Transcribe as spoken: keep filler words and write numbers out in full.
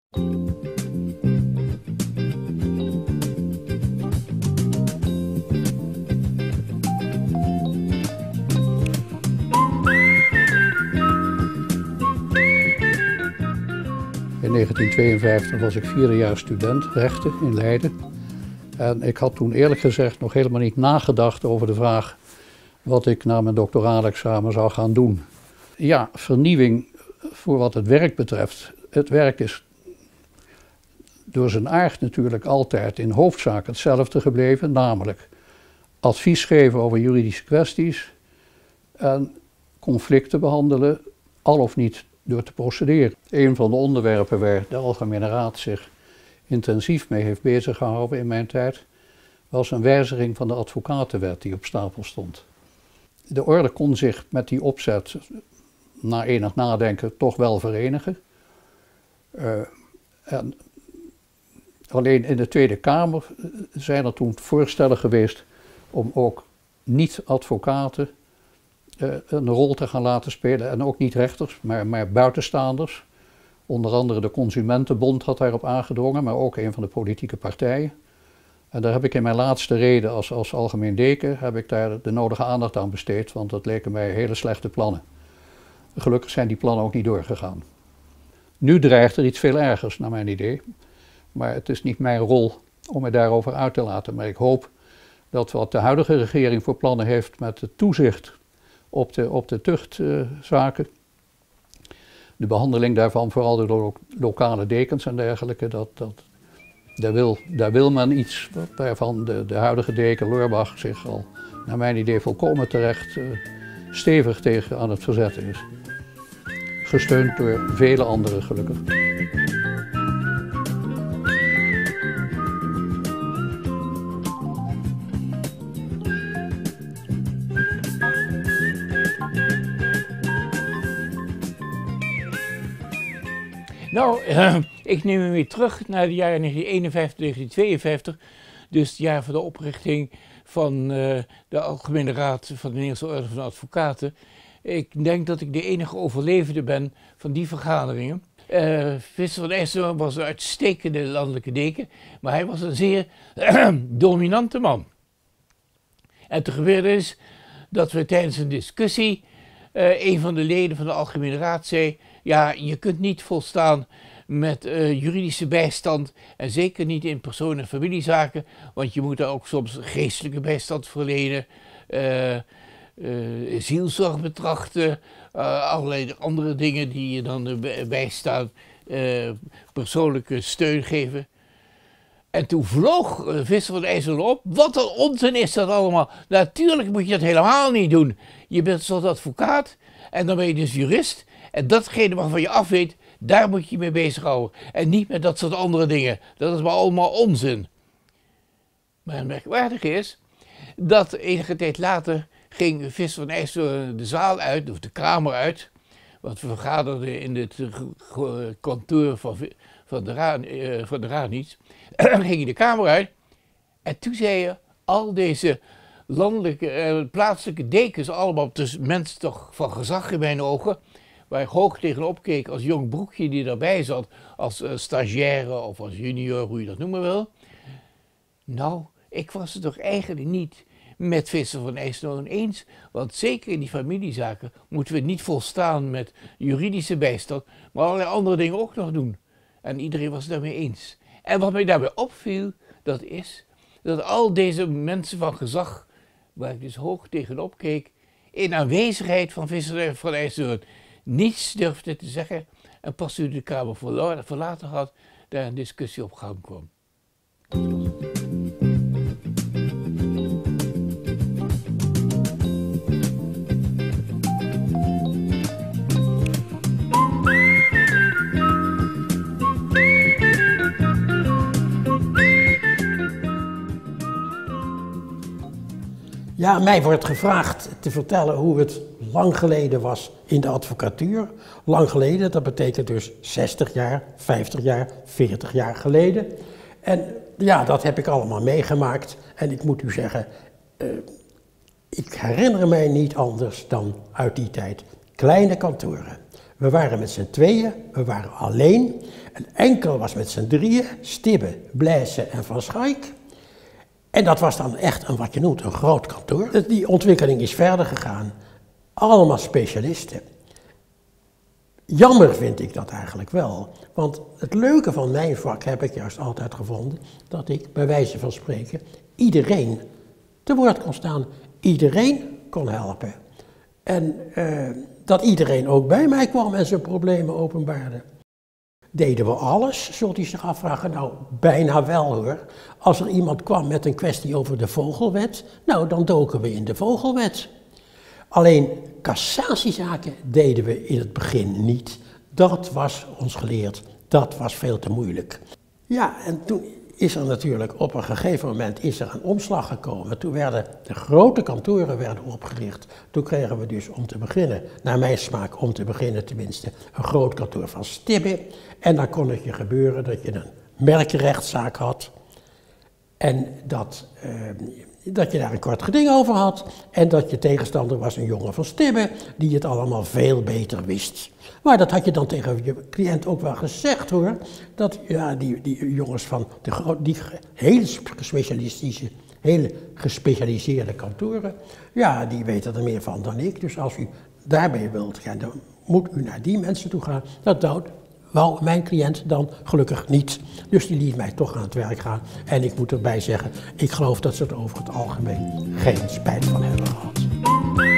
In negentien tweeënvijftig was ik vierde jaar student rechten in Leiden. En ik had toen eerlijk gezegd nog helemaal niet nagedacht over de vraag wat ik na mijn doctoraalexamen zou gaan doen. Ja, vernieuwing voor wat het werk betreft. Het werk is door zijn aard natuurlijk altijd in hoofdzaak hetzelfde gebleven, namelijk advies geven over juridische kwesties en conflicten behandelen, al of niet door te procederen. Een van de onderwerpen waar de Algemene Raad zich intensief mee heeft bezig gehouden in mijn tijd, was een wijziging van de advocatenwet die op stapel stond. De orde kon zich met die opzet, na enig nadenken, toch wel verenigen. Uh, en alleen in de Tweede Kamer zijn er toen voorstellen geweest om ook niet-advocaten uh, een rol te gaan laten spelen. En ook niet rechters, maar, maar buitenstaanders. Onder andere de Consumentenbond had daarop aangedrongen, maar ook een van de politieke partijen. En daar heb ik in mijn laatste reden als, als algemeen deken heb ik daar de nodige aandacht aan besteed, want dat leken mij hele slechte plannen. Gelukkig zijn die plannen ook niet doorgegaan. Nu dreigt er iets veel ergers, naar mijn idee. Maar het is niet mijn rol om me daarover uit te laten. Maar ik hoop dat wat de huidige regering voor plannen heeft met het toezicht op de, op de tuchtzaken, uh, de behandeling daarvan, vooral door lo lokale dekens en dergelijke, dat, dat, daar, wil, daar wil men iets waarvan de, de huidige deken Loorbach zich al, naar mijn idee, volkomen terecht uh, stevig tegen aan het verzetten is. Gesteund door vele anderen, gelukkig. Nou, uh, ik neem hem weer terug naar de jaren negentien eenenvijftig, negentien tweeënvijftig. Dus het jaar van de oprichting van uh, de Algemene Raad van de Nederlandse Orde van Advocaten. Ik denk dat ik de enige overlevende ben van die vergaderingen. Uh, Visser van IJsselhoorn was een uitstekende landelijke deken, maar hij was een zeer uh, dominante man. En toen gebeurde is dat we tijdens een discussie, uh, een van de leden van de Algemene Raad zei, ja, je kunt niet volstaan met uh, juridische bijstand en zeker niet in persoon- en familiezaken, want je moet daar ook soms geestelijke bijstand verlenen, uh, uh, zielzorg betrachten, uh, allerlei andere dingen die je dan uh, bijstaan, uh, persoonlijke steun geven. En toen vloog uh, Visser van IJsselhoorn op. Wat een onzin is dat allemaal. Natuurlijk moet je dat helemaal niet doen. Je bent zoals advocaat en dan ben je dus jurist. En datgene waarvan je af weet, daar moet je je mee bezighouden. En niet met dat soort andere dingen. Dat is maar allemaal onzin. Maar het merkwaardige is dat enige tijd later ging Visser van IJsselhoorn de zaal uit, of de kamer uit. Want we vergaderden in het kantoor van, van de Raad, uh, van de Raad niet. ging hij de kamer uit. En toen zei je, al deze landelijke, uh, plaatselijke dekens, allemaal tussen mensen toch van gezag in mijn ogen, waar ik hoog tegenop keek als jong broekje die daarbij zat, als uh, stagiaire of als junior, hoe je dat noemen wil. Nou, ik was het toch eigenlijk niet met Visser van IJsselhoorn eens, want zeker in die familiezaken moeten we niet volstaan met juridische bijstand, maar allerlei andere dingen ook nog doen. En iedereen was het daarmee eens. En wat mij daarbij opviel, dat is dat al deze mensen van gezag, waar ik dus hoog tegenop keek, in aanwezigheid van Visser van IJsselhoorn niets durfde te zeggen en pas toen de Kamer verlaten had, daar een discussie op gang kwam. Ja, mij wordt gevraagd te vertellen hoe het lang geleden was in de advocatuur. Lang geleden, dat betekent dus zestig jaar, vijftig jaar, veertig jaar geleden. En ja, dat heb ik allemaal meegemaakt. En ik moet u zeggen, uh, ik herinner mij niet anders dan uit die tijd. Kleine kantoren, We waren met z'n tweeën, we waren alleen. En enkel was met z'n drieën, Stibbe, Blaise en Van Schaik. En dat was dan echt een, wat je noemt, een groot kantoor. Die ontwikkeling is verder gegaan. Allemaal specialisten. Jammer vind ik dat eigenlijk wel. Want het leuke van mijn vak heb ik juist altijd gevonden, dat ik bij wijze van spreken iedereen te woord kon staan. Iedereen kon helpen. En uh, dat iedereen ook bij mij kwam en zijn problemen openbaarde. Deden we alles, zult u zich afvragen? Nou, bijna wel hoor. Als er iemand kwam met een kwestie over de vogelwet, nou dan doken we in de vogelwet. Alleen cassatiezaken deden we in het begin niet. Dat was ons geleerd, dat was veel te moeilijk. Ja, en toen is er natuurlijk op een gegeven moment is er een omslag gekomen. Toen werden de grote kantoren werden opgericht. Toen kregen we dus om te beginnen, naar mijn smaak om te beginnen tenminste, een groot kantoor van Stibbe. En dan kon het je gebeuren dat je een merkrechtszaak had. En dat, uh, dat je daar een kort geding over had. En dat je tegenstander was een jongen van Stibbe die het allemaal veel beter wist. Maar dat had je dan tegen je cliënt ook wel gezegd hoor. Dat ja, die, die jongens van de, die hele specialistische, hele gespecialiseerde kantoren, ja, die weten er meer van dan ik. Dus als u daarbij wilt gaan, dan moet u naar die mensen toe gaan. Dat doet wou mijn cliënt dan gelukkig niet. Dus die liet mij toch aan het werk gaan. En ik moet erbij zeggen, ik geloof dat ze er over het algemeen geen spijt van hebben gehad.